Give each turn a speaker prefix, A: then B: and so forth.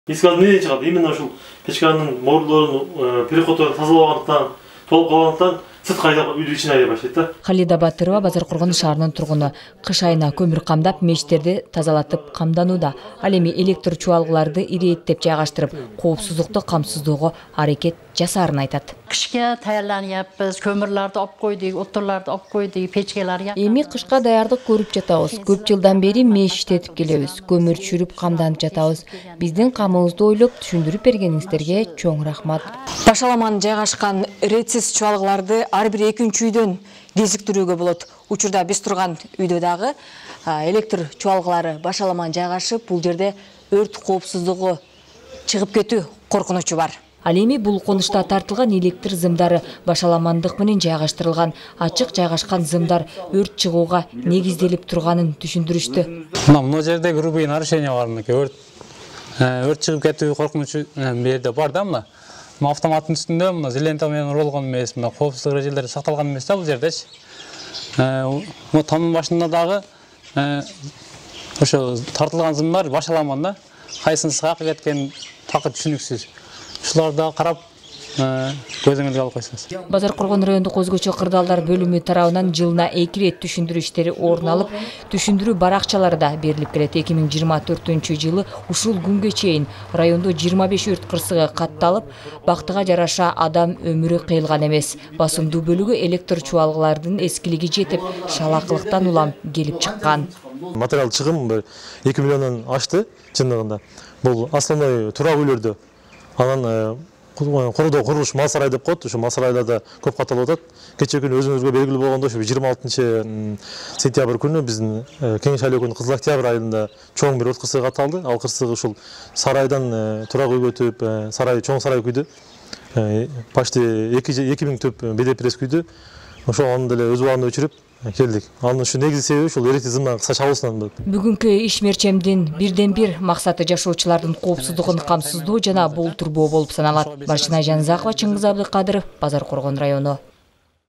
A: Эскалды неден чыгат? Именно ушул печканын морлорун, переходдорун тазалабагандыктан, толуп калгандыктан сырткы айдап үйдүн ичине айдай баштайт да.
B: Халида Батырова Базаркоргон шаарынын тургуну. Кыш айына көмүр камдап, мечтерди тазалатып камданууда. Ал эми электр чуалгыларды ирээттеп жайгаштырып, коопсуздукту камсыздоого аракет жасаарын айтат.
C: Кышка даярданып, көмүрлөрдү алып койдук, отурларды алып койдук, печкелер.
B: Эми кышка даярдык көрүп жатабыз. Көп жылдан бери меш иштетип келебиз. Көмүр чүрүп камданып жатабыз. Биздин камыбызды ойлоп түшүндүрүп бергениңиздерге чоң рахмат.
D: Башаламан жайгашкан ретсиз чуалгыларды ар бир экинчи үйдөн кезиктирүүгө болот. Учурда биз турган үйдө дагы электр чуалгылары башаламан жайгашып, бул жерде өрт коопсуздугу чыгып кетүү коркунучу бар.
B: Ал эми бул конушта тартылган электр зымдары башаламандык менен жайгаштырылган, ачык жайгашкан зымдар өрт чыгууга негизделип турганын түшүндүрүштү.
E: Мына жерде грубый нарушение бар мынакей өрт чыгып кетүү коркунучу жерде бар да мына. Автоматтын үстүндө мына зелента менен урулган эмес, мына коопсуздук эрежелери сакталган эмес да бул жердечи. Мына тамдын башында дагы ошо тартылган зымдар башаламан да. Кайсынысы каяка кеткен такыр түшүнүксүз. Ушуларда карап көзүңүзгө алып койсоңуз.
B: Базаркоргон райондук өзгөчө кырдаалдар бөлүмү тарабынан жылына 2 рет түшүндүрүү иштери орун алып, түшүндүрүү баракчалары да берилип келет. 2024-жылы ушул күнгө чейин райондо 25 өрт кырсыгы катталып, бактыга жараша адам өмүрү кыйылган эмес. Басымдуу бөлүгү электр чуалгылардын эскилиги жетип, шалакылыктан улам келип чыккан.
A: Материал чыгым 2 миллиондон ашты чындыгында. Бул основной турак үйлөрдө. Анан кордо курулуш мал сарай деп коет. Ошо мал сарайларда көп катталып атат. Кечээ күнү өзүңүзгө белгилүү болгондой, ошо 26 сентябрь күнү биздин Кеңеш айлыгынын Кызыл Октябрь айында чоң бир өрт кырсыгы катталды. Ал кырсык ушул сарайдан турак үйгө өтүп, сарай чоң сарай күйдү. Почти 2000 төп БДПРС күйдү. Ошо аны деле өз убагында өчүрүп келдик. Анын ушу негизги себеби ушул электр зымдардын кыска чабуусунан болот.
B: Бүгүнкү ишмерчемдин бирден бир максаты жашоочулардын коопсуздугун камсыздоо жана болтурбоо болуп саналат. Барчынай Жанзакова, Чыңгыз Абдыкадыров, Базаркоргон району.